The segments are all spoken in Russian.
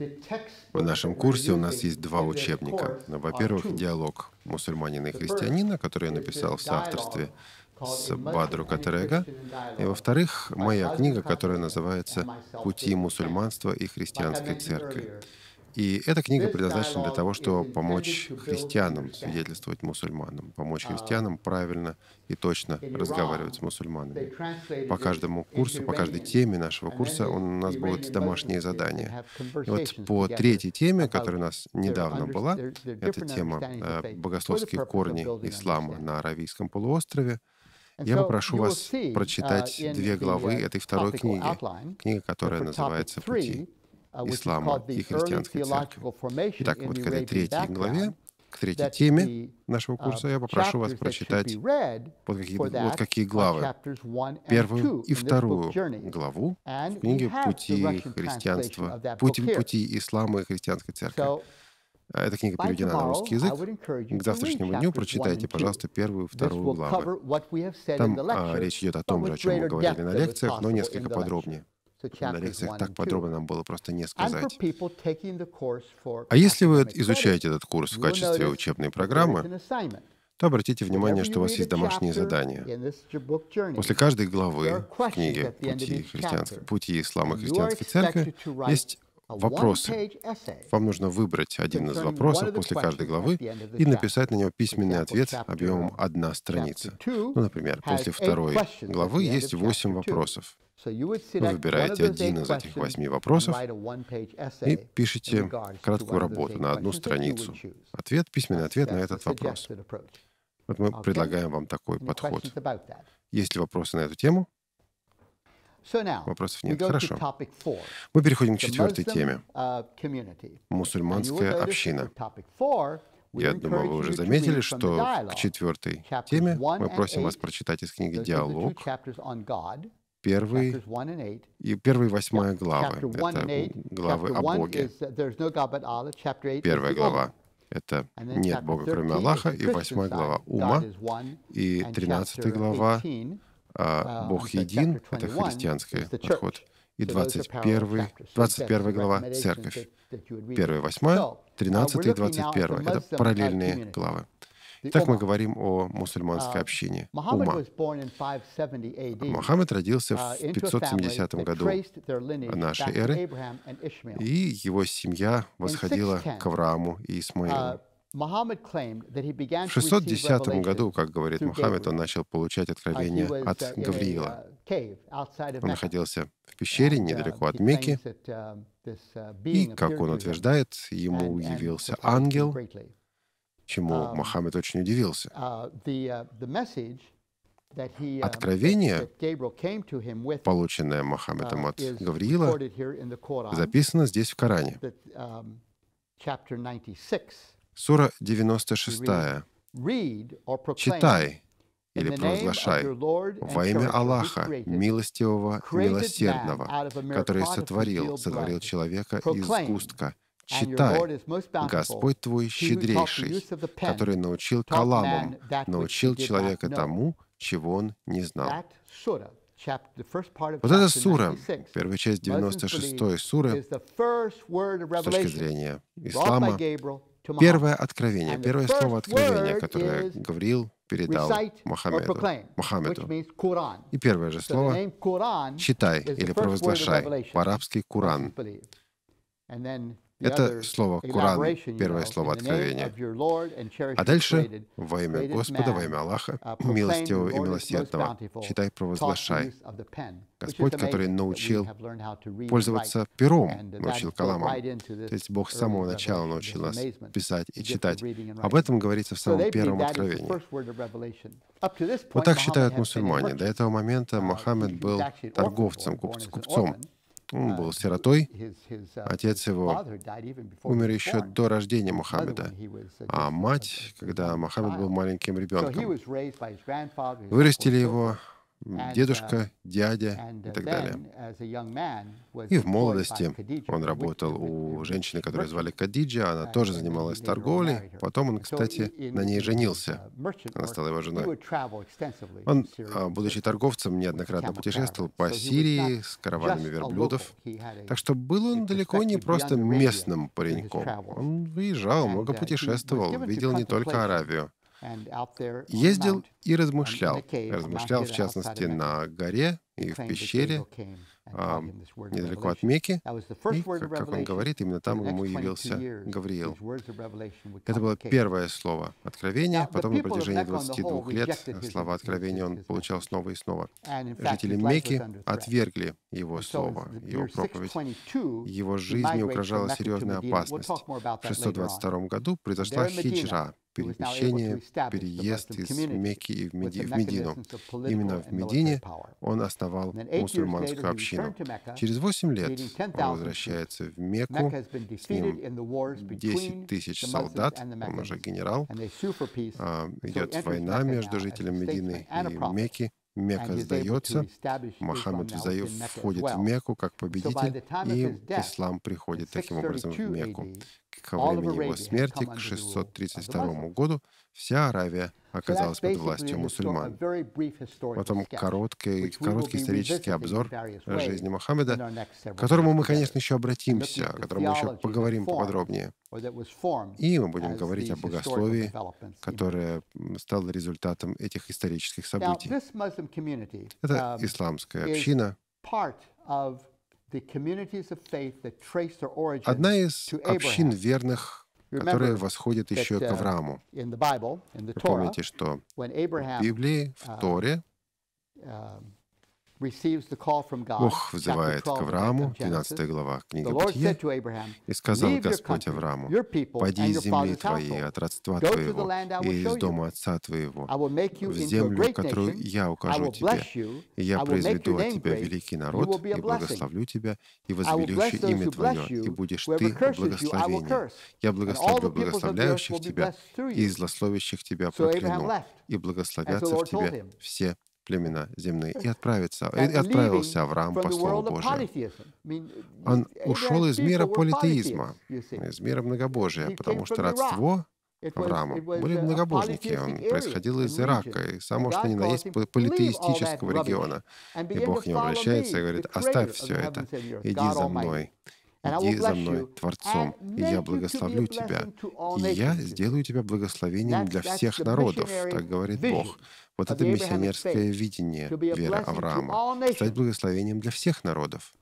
В нашем курсе у нас есть два учебника. Во-первых, диалог мусульманина и христианина, который я написал в соавторстве с Бадру Катарега. И во-вторых, моя книга, которая называется «Пути мусульманства и христианской церкви». И эта книга предназначена для того, чтобы помочь христианам свидетельствовать мусульманам, помочь христианам правильно и точно разговаривать с мусульманами. По каждому курсу, по каждой теме нашего курса у нас будут домашние задания. И вот по третьей теме, которая у нас недавно была, это тема «Богословские корни ислама на Аравийском полуострове», я попрошу вас прочитать 2 главы этой второй книги, книга, которая называется «Пути ислама и христианской церкви». Итак, вот к этой третьей главе, к третьей теме нашего курса я попрошу вас прочитать вот какие главы. Первую и вторую главу в книге «Пути христианства», «Пути ислама и христианской церкви». Эта книга переведена на русский язык. К завтрашнему дню прочитайте, пожалуйста, первую и вторую главы. Там речь идет о том же, о чем мы говорили на лекциях, но несколько подробнее. На лекциях так подробно нам было просто не сказать. А если вы изучаете этот курс в качестве учебной программы, то обратите внимание, что у вас есть домашние задания. После каждой главы в книге «Пути ислама и христианской церкви» есть вопросы. Вам нужно выбрать один из вопросов после каждой главы и написать на него письменный ответ объемом 1 страница. Ну, например, после второй главы есть 8 вопросов. Вы выбираете один из этих 8 вопросов и пишете краткую работу на 1 страницу. Письменный ответ на этот вопрос. Вот мы предлагаем вам такой подход. Есть ли вопросы на эту тему? Вопросов нет. Хорошо. Мы переходим к 4-й теме. Мусульманская община. Я думаю, вы уже заметили, что к 4-й теме мы просим вас прочитать из книги «Диалог» первые и 8 главы. Это главы о Боге. 1 глава — это «Нет Бога, кроме Аллаха», и 8 глава «Ума», и 13 глава «Бог един», это христианский подход, и 21 глава «Церковь». 1, 8, 13 и 21 — это параллельные главы. Итак, мы говорим о мусульманской общине Ума. Мухаммед родился в 570 году нашей эры, и его семья восходила к Аврааму и Исмаилу. В 610 году, как говорит Мухаммед, он начал получать откровения от Гавриила. Он находился в пещере недалеко от Мекки, и, как он утверждает, ему явился ангел, чему Мухаммед очень удивился. Откровение, полученное Мухаммедом от Гавриила, записано здесь в Коране. Сура 96. «Читай или провозглашай во имя Аллаха, милостивого, милосердного, который сотворил человека из сгустка. Читай, Господь твой щедрейший, который научил каламам, научил человека тому, чего он не знал». Вот эта сура, первая часть 96-й суры, с точки зрения ислама, первое откровение, первое слово откровения, которое Гавриил передал Мухаммеду. И первое же слово «читай» или «провозглашай», по-арабски «Куран». Это слово «Куран», первое слово откровения. А дальше «Во имя Господа, во имя Аллаха, милостивого и милосердного, читай, провозглашай». Господь, который научил пользоваться пером, научил каламом. То есть Бог с самого начала научил нас писать и читать. Об этом говорится в самом первом откровении. Вот так считают мусульмане. До этого момента Мухаммед был торговцем, купцом. Он был сиротой. Отец его умер еще до рождения Мухаммеда, а мать, когда Мухаммед был маленьким ребенком. Вырастили его дедушка, дядя и так далее. И в молодости он работал у женщины, которую звали Кадиджа, она тоже занималась торговлей. Потом он, кстати, на ней женился. Она стала его женой. Он, будучи торговцем, неоднократно путешествовал по Сирии с караванами верблюдов. Так что был он далеко не просто местным пареньком. Он выезжал, много путешествовал, видел не только Аравию. Ездил и размышлял. Размышлял, в частности, на горе и в пещере, недалеко от Мекки. И, как он говорит, именно там ему явился Гавриил. Это было первое слово откровения. Потом на протяжении 22 лет слова откровения он получал снова и снова. Жители Мекки отвергли его слово, его проповедь. Его жизни угрожала серьезная опасность. В 622 году произошла хиджра, перемещение, переезд из Мекки в Медину. Именно в Медине он основал мусульманскую общину. Через 8 лет он возвращается в Мекку, с ним 10 тысяч солдат, он уже генерал. Идет война между жителями Медины и Мекки. Мекка сдается, Мухаммед входит в Мекку как победитель, и ислам приходит таким образом в Мекку. Ко времени его смерти, к 632 году, вся Аравия оказалась под властью мусульман. Потом короткий исторический обзор жизни Мухаммеда, к которому мы, конечно, еще обратимся, о котором мы еще поговорим поподробнее. И мы будем говорить о богословии, которое стало результатом этих исторических событий. Это исламская община. Одна из общин верных, которая восходит еще к Аврааму. Вы помните, что в Библии, в Торе, Бог взывает к Аврааму, 12 глава книги Бытия, и сказал Господь Аврааму: «Пойди из земли твоей, от родства твоего, и из дома отца твоего, в землю, которую я укажу тебе, и я произведу от тебя великий народ, и благословлю тебя, и возвеличу имя твое, и будешь ты благословением. Я благословлю благословляющих тебя, и злословящих тебя прокляну, и благословятся в тебе все племена земные». И отправился Авраам по Слову Божию. Он ушел из мира политеизма, из мира многобожия, потому что родство Авраама были многобожники. Он происходил из Ирака, и само что ни на есть политеистического региона. И Бог к нему обращается и говорит: «Оставь все это, иди за мной. Иди за мной, Творцом, и я благословлю тебя, и я сделаю тебя благословением для всех народов», так говорит Бог. Вот это миссионерское видение веры Авраама, стать благословением для всех народов.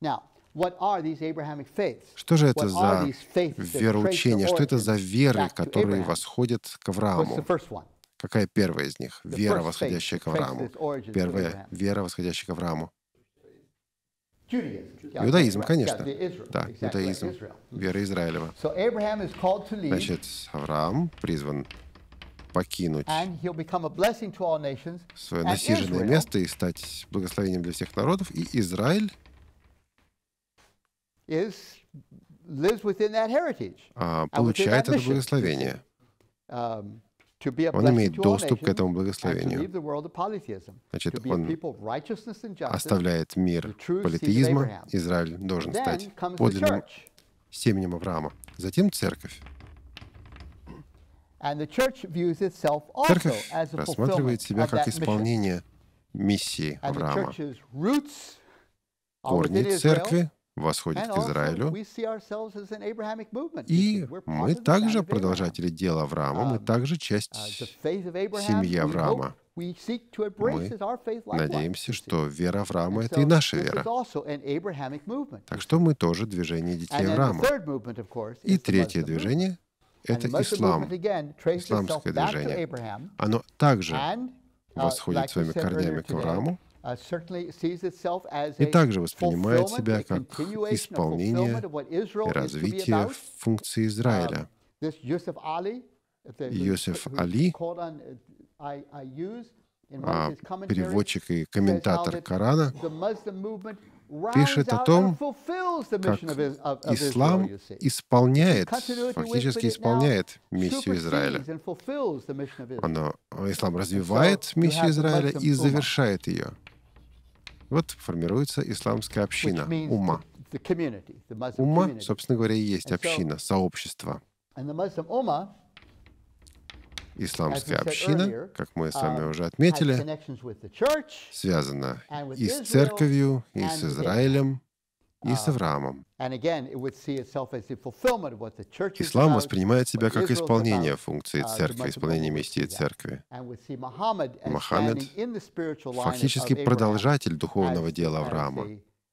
Что же это за вероучение, что это за веры, которые восходят к Аврааму? Какая первая из них? Вера, восходящая к Аврааму. Первая вера, восходящая к Аврааму. Иудаизм, конечно. Да, иудаизм, вера Израилева. Значит, Авраам призван покинуть свое насиженное место и стать благословением для всех народов, и Израиль получает это благословение. Он имеет доступ к этому благословению. Значит, он оставляет мир политеизма. Израиль должен стать подлинным семенем Авраама. Затем церковь. Церковь рассматривает себя как исполнение миссии Авраама. Корни церкви восходят к Израилю, и мы также продолжатели дела Авраама, мы также часть семьи Авраама. Мы надеемся, что вера Авраама — это и наша вера. Так что мы тоже движение детей Авраама. И третье движение — это ислам, исламское движение. Оно также восходит своими корнями к Аврааму, и также воспринимает себя как исполнение и развитие функции Израиля. Йосеф Али, переводчик и комментатор Корана, пишет о том, как ислам исполняет, фактически исполняет миссию Израиля. Ислам развивает миссию Израиля и завершает ее. Вот формируется исламская община, умма. Умма, собственно говоря, и есть община, сообщество. Исламская община, как мы с вами уже отметили, связана и с церковью, и с Израилем, и с Авраамом. Ислам воспринимает себя как исполнение функции церкви, исполнение миссии церкви. Мухаммед фактически продолжатель духовного дела Авраама.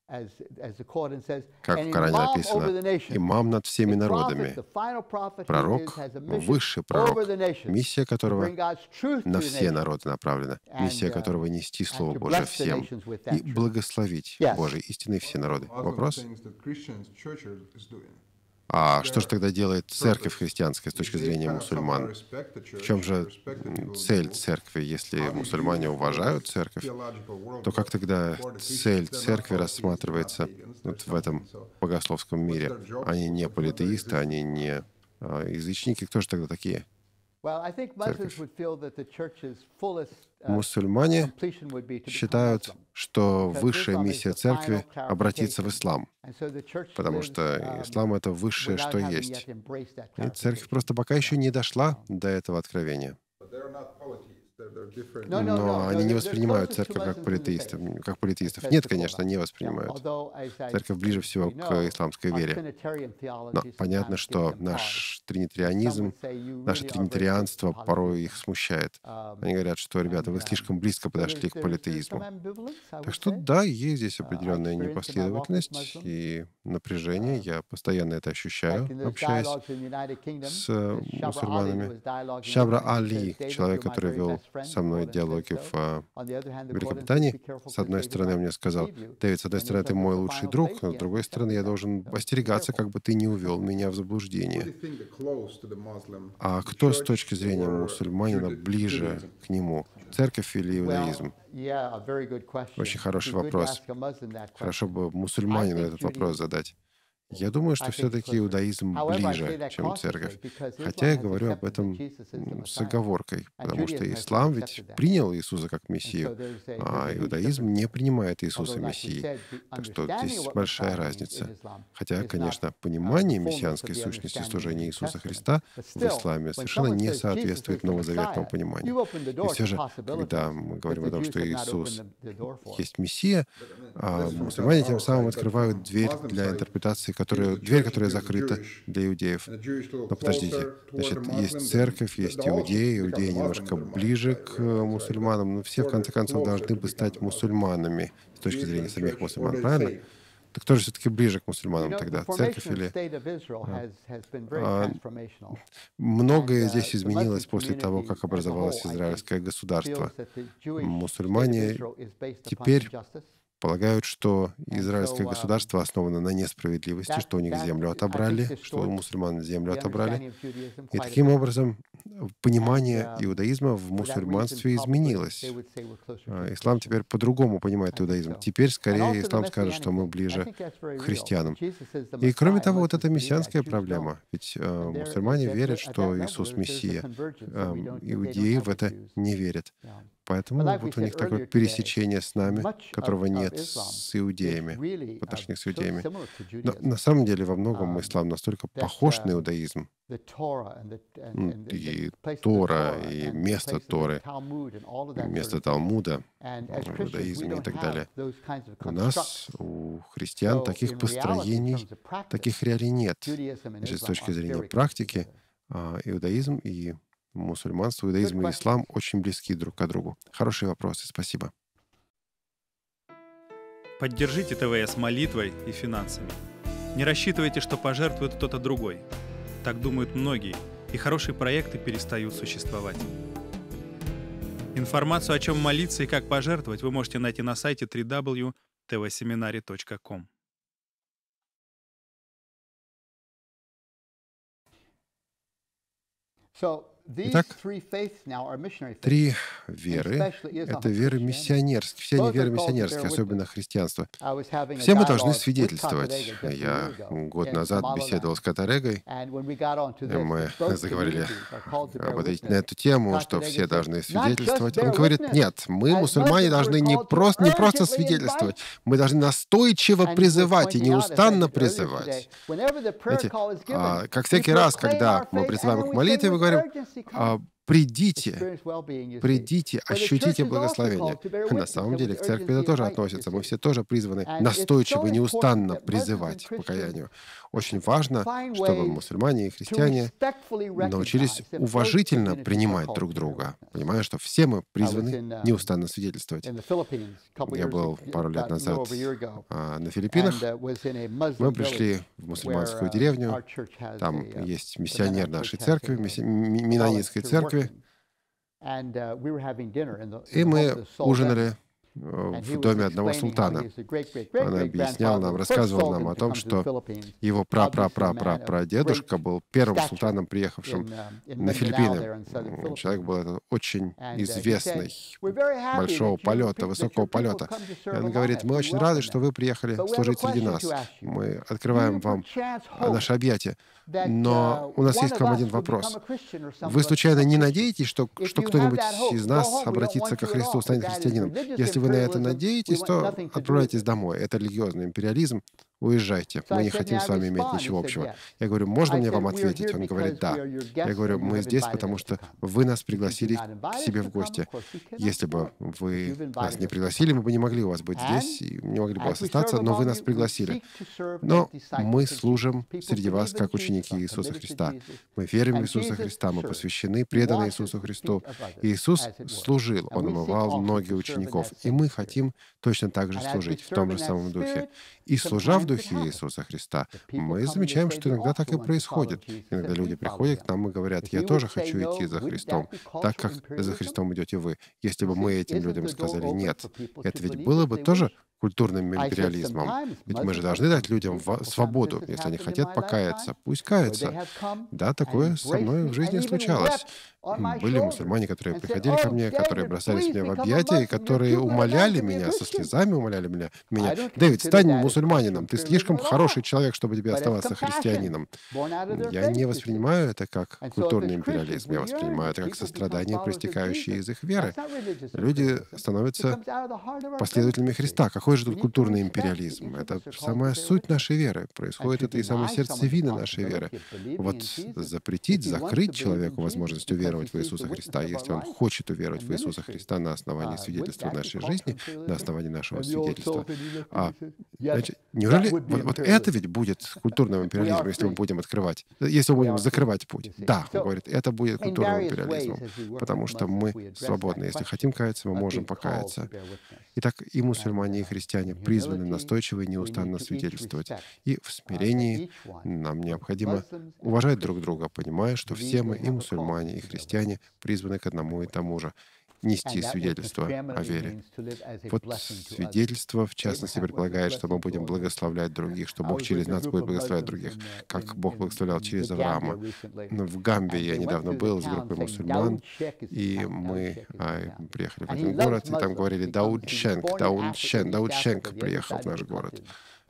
Как в Коране написано, имам над всеми народами, пророк, высший пророк, миссия которого на все народы направлена, миссия которого нести Слово Божие всем и благословить Божьей истиной все народы. Вопрос? А что же тогда делает церковь христианская с точки зрения мусульман? В чем же цель церкви? Если мусульмане уважают церковь, то как тогда цель церкви рассматривается вот в этом богословском мире? Они не политеисты, они не язычники. Кто же тогда такие? Церковь. Мусульмане считают, что высшая миссия церкви — обратиться в ислам, потому что ислам — это высшее, что есть. И церковь просто пока еще не дошла до этого откровения. Но они не воспринимают церковь как политеистов. Нет, конечно, не воспринимают. Церковь ближе всего к исламской вере. Но понятно, что наш тринитарианизм, наше тринитарианство порой их смущает. Они говорят, что, ребята, вы слишком близко подошли к политеизму. Так что да, есть здесь определенная непоследовательность и напряжение. Я постоянно это ощущаю, общаясь с мусульманами. Шабра Али, человек, который вел со мной диалоги в Великобритании, с одной стороны, он мне сказал: «Дэвид, с одной стороны, ты мой лучший друг, но с другой стороны, я должен остерегаться, как бы ты не увел меня в заблуждение». А кто с точки зрения мусульманина ближе к нему? Церковь или иудаизм? Очень хороший вопрос. Хорошо бы мусульманину этот вопрос задать. Я думаю, что все-таки иудаизм ближе, чем церковь. Хотя я говорю об этом с оговоркой, потому что ислам ведь принял Иисуса как Мессию, а иудаизм не принимает Иисуса Мессией. Так что здесь большая разница. Хотя, конечно, понимание мессианской сущности служения Иисуса Христа в исламе совершенно не соответствует новозаветному пониманию. И все же, когда мы говорим о том, что Иисус есть Мессия, мусульмане тем самым открывают дверь для интерпретации, дверь, которая закрыта для иудеев. Но подождите, значит, есть церковь, есть иудеи немножко ближе к мусульманам, но все, в конце концов, должны бы стать мусульманами с точки зрения самих мусульман, правильно? Так кто же все-таки ближе к мусульманам тогда, церковь или... Многое здесь изменилось после того, как образовалось израильское государство. Мусульмане теперь полагают, что израильское государство основано на несправедливости, что у них землю отобрали, что у мусульман землю отобрали. И таким образом понимание иудаизма в мусульманстве изменилось. Ислам теперь по-другому понимает иудаизм. Теперь скорее ислам скажет, что мы ближе к христианам. И кроме того, вот эта мессианская проблема. Ведь мусульмане верят, что Иисус Мессия. Иудеи в это не верят. Поэтому вот у них такое пересечение с нами, которого нет с иудеями, в отношениях с иудеями. Но на самом деле во многом ислам настолько похож на иудаизм, и Тора, и место Торы, и место Талмуда в иудаизме и так далее. У нас, у христиан, таких построений, таких реалий нет. Значит, с точки зрения практики, иудаизм и мусульманство, иудаизм и ислам очень близки друг к другу. Хорошие вопросы, спасибо. Поддержите ТВС молитвой и финансами. Не рассчитывайте, что пожертвует кто-то другой. Так думают многие, и хорошие проекты перестают существовать. Информацию, о чем молиться и как пожертвовать, вы можете найти на сайте www.tvseminary.com. Итак, три веры — это веры миссионерские. Все они веры миссионерские, особенно христианство. Все мы должны свидетельствовать. Я год назад беседовал с Катарегой, и мы заговорили на эту тему, что все должны свидетельствовать. Он говорит, нет, мы, мусульмане, должны не просто свидетельствовать, мы должны настойчиво призывать и неустанно призывать. Знаете, как всякий раз, когда мы призываем к молитве, мы говорим, придите, ощутите благословение. На самом деле, к церкви это тоже относится. Мы все тоже призваны настойчиво и неустанно призывать к покаянию. Очень важно, чтобы мусульмане и христиане научились уважительно принимать друг друга, понимая, что все мы призваны неустанно свидетельствовать. Я был пару лет назад на Филиппинах. Мы пришли в мусульманскую деревню. Там есть миссионер нашей церкви, менонитской церкви. И мы ужинали в доме одного султана. Он объяснял нам, рассказывал нам о том, что его прадедушка был первым султаном, приехавшим на Филиппины. Человек был очень известный, большого полета, высокого полета. И он говорит, мы очень рады, что вы приехали служить среди нас. Мы открываем вам наше объятие. Но у нас есть к вам один вопрос. Вы случайно не надеетесь, что кто-нибудь из нас обратится ко Христу, станет христианином? Если вы на это надеетесь, то отправляйтесь домой. Это религиозный империализм. Уезжайте. Мы не хотим с вами иметь ничего общего. Я говорю, можно мне вам ответить? Он говорит, да. Я говорю, мы здесь, потому что вы нас пригласили к себе в гости. Если бы вы нас не пригласили, мы бы не могли у вас быть здесь, и не могли бы у вас остаться, но вы нас пригласили. Но мы служим среди вас как ученики Иисуса Христа. Мы верим в Иисуса Христа, мы посвящены, преданы Иисусу Христу. Иисус служил, Он омывал ноги учеников, и мы хотим точно так же служить, в том же самом духе. И служа в духе Иисуса Христа, мы замечаем, что иногда так и происходит. Иногда люди приходят к нам и говорят, я тоже хочу идти за Христом, так как за Христом идете вы. Если бы мы этим людям сказали нет, это ведь было бы тоже культурным империализмом. Ведь мы же должны дать людям свободу. Если они хотят покаяться, пусть каются. Да, такое со мной в жизни случалось. Были мусульмане, которые приходили ко мне, которые бросались мне в объятия, и которые умоляли меня, со слезами умоляли меня, «Дэвид, стань мусульманином, ты слишком хороший человек, чтобы тебе оставаться христианином». Я не воспринимаю это как культурный империализм, я воспринимаю это как сострадание, проистекающее из их веры. Люди становятся последователями Христа. Какой же тут культурный империализм? Это самая суть нашей веры. Происходит это и самое сердцевина нашей веры. Вот запретить, закрыть человеку возможность уверовать в Иисуса Христа, если он хочет уверовать в Иисуса Христа на основании свидетельства нашей жизни, на основании нашего свидетельства. Значит, неужели вот это ведь будет культурным империализмом, если мы будем открывать, если мы будем закрывать путь? Да, он говорит, это будет культурным империализмом, потому что мы свободны. Если хотим каяться, мы можем покаяться. Итак, и мусульмане, и христиане призваны настойчиво и неустанно свидетельствовать. И в смирении нам необходимо уважать друг друга, понимая, что все мы, и мусульмане, и христиане, призваны к одному и тому же — нести свидетельство о вере. Вот свидетельство, в частности, предполагает, что мы будем благословлять других, что Бог через нас будет благословлять других, как Бог благословлял через Авраама. В Гамбии я недавно был с группой мусульман, и мы приехали в один город, и там говорили «Дауд Шенк приехал в наш город».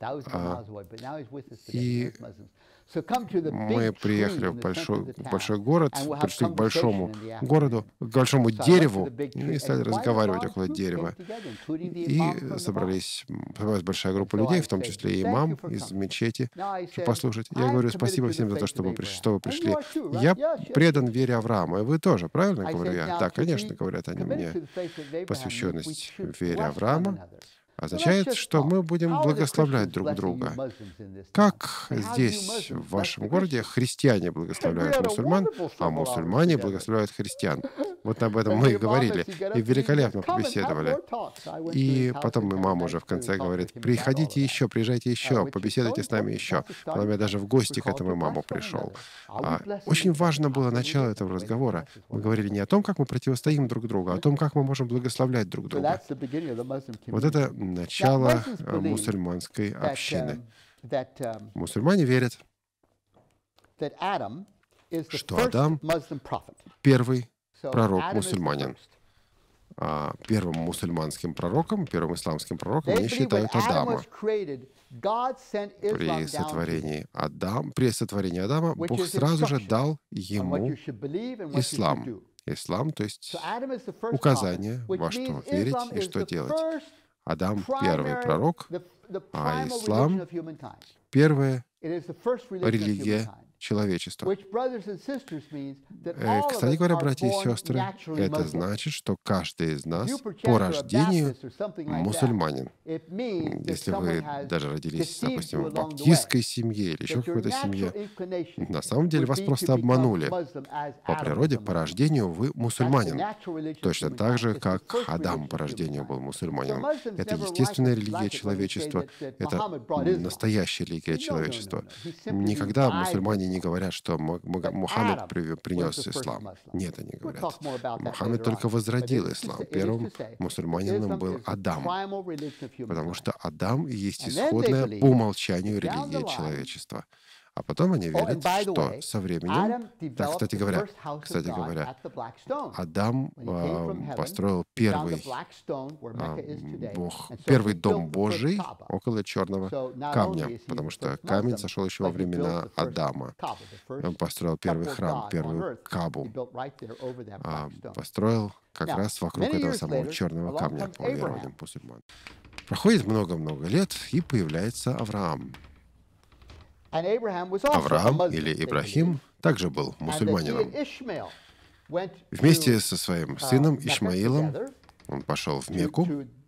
И мы приехали в большой город, пришли к большому городу, к большому дереву, и стали разговаривать около дерева. И собралась большая группа людей, в том числе и имам из мечети, чтобы послушать. Я говорю, спасибо всем за то, что вы пришли. Я предан вере Авраама, и вы тоже, правильно говорю я? Да, конечно, говорят они мне. Посвященность вере Авраама означает, что мы будем благословлять друг друга. Как здесь, в вашем городе, христиане благословляют мусульман, а мусульмане благословляют христиан? Вот об этом мы и говорили, и великолепно побеседовали. И потом имам уже в конце говорит, приходите еще, приезжайте еще, побеседуйте с нами еще. Потом я даже в гости к этому имаму пришел. Очень важно было начало этого разговора. Мы говорили не о том, как мы противостоим друг другу, а о том, как мы можем благословлять друг друга. Вот это начало мусульманской общины. Мусульмане верят, что Адам — первый пророк-мусульманин. А первым мусульманским пророком, первым исламским пророком они считают Адама. При сотворении Адама Бог сразу же дал ему ислам. Ислам, то есть указание, во что верить и что делать. Адам — первый пророк, а ислам — первая религия человечества. Кстати говоря, братья и сестры, это значит, что каждый из нас по рождению мусульманин. Если вы даже родились, допустим, в баптистской семье или еще какой-то семье, на самом деле вас просто обманули. По природе, по рождению вы мусульманин. Точно так же, как Адам по рождению был мусульманином. Это естественная религия человечества, это настоящая религия человечества. Никогда мусульмане не говорят, что Мухаммед принес ислам. Нет, они говорят. Мухаммед только возродил ислам. Первым мусульманином был Адам. Потому что Адам и есть исходная по умолчанию религия человечества. А потом они верят, что со временем, так, кстати говоря, Адам построил первый дом Божий около черного камня, потому что камень сошел еще во времена Адама. Он построил первый храм, первую Кабу, построил как раз вокруг этого самого черного камня по верованиям мусульман. Проходит много-много лет, и появляется Авраам. Авраам или Ибрахим также был мусульманином. Вместе со своим сыном Ишмаилом он пошел в Мекку,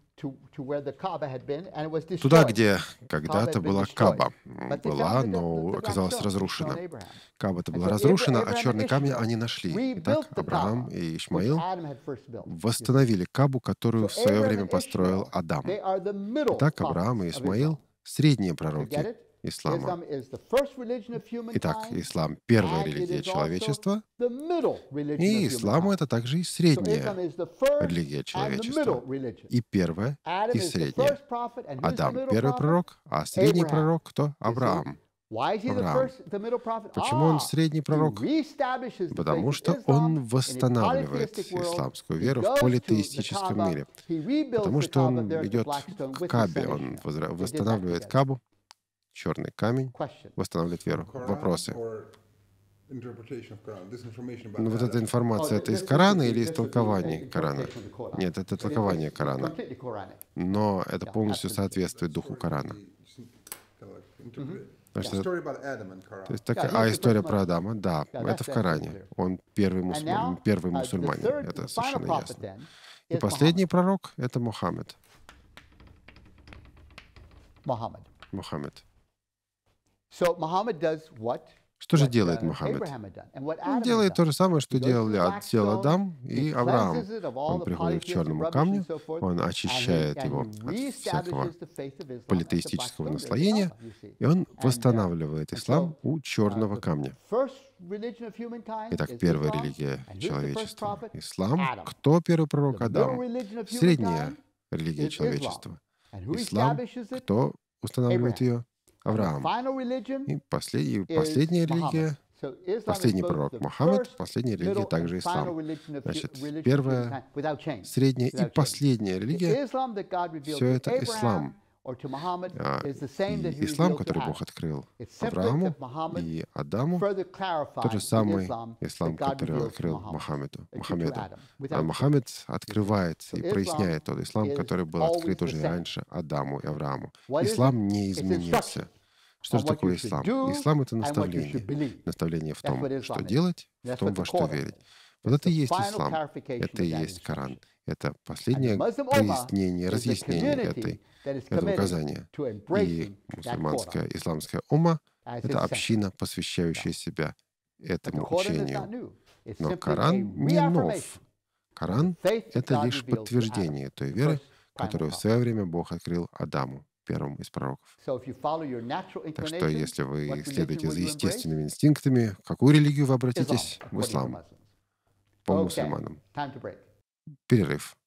туда, где когда-то была Каба. Но оказалась разрушена. Каба-то была разрушена, а черный камень они нашли. Итак, Авраам и Ишмаил восстановили Кабу, которую в свое время построил Адам. Итак, Авраам и Ишмаил — средние пророки ислама. Итак, ислам — первая религия человечества, и ислам — это также и средняя религия человечества. И первая, и средняя. Адам — первый пророк, а средний пророк кто? Авраам. Авраам. Почему он средний пророк? Потому что он восстанавливает исламскую веру в политеистическом мире. Потому что он идет к Кабе, он восстанавливает Кабу, черный камень, восстанавливает веру. Вопросы? Вот эта информация, это из Корана или из толкования Корана? Нет, это толкование Корана. Но это полностью соответствует духу Корана. История про Адама, да, это в Коране. Он первый мусульманин, это совершенно ясно. И последний пророк — это Мухаммед. Мухаммед. Что же делает Мухаммед? Он делает то же самое, что делал Адам и Авраам. Он приходит к черному камню, он очищает его от всякого политеистического наслоения, и он восстанавливает ислам у черного камня. Итак, первая религия человечества — ислам. Кто первый пророк? Адам. Средняя религия человечества. Ислам. Кто устанавливает ее? Авраам. И последняя религия, последний пророк Мухаммед, последняя религия также ислам. Значит, первая, средняя и последняя религия — все это ислам. И ислам, который Бог открыл Аврааму и Адаму, тот же самый ислам, который он открыл Мухаммеду. А Мухаммед открывает и проясняет тот ислам, который был открыт уже раньше Адаму и Аврааму. Ислам не изменился. Что же такое ислам? Ислам — это наставление. Наставление в том, что делать, в том, во что верить. Вот это и есть ислам. Это и есть Коран. Это последнее прояснение, разъяснение этого указания. И мусульманская, исламская умма — это община, посвящающая себя этому учению. Но Коран не нов. Коран — это лишь подтверждение той веры, которую в свое время Бог открыл Адаму, первому из пророков. Так что, если вы следуете за естественными инстинктами, в какую религию вы обратитесь? В ислам. По мусульманам. Перерыв.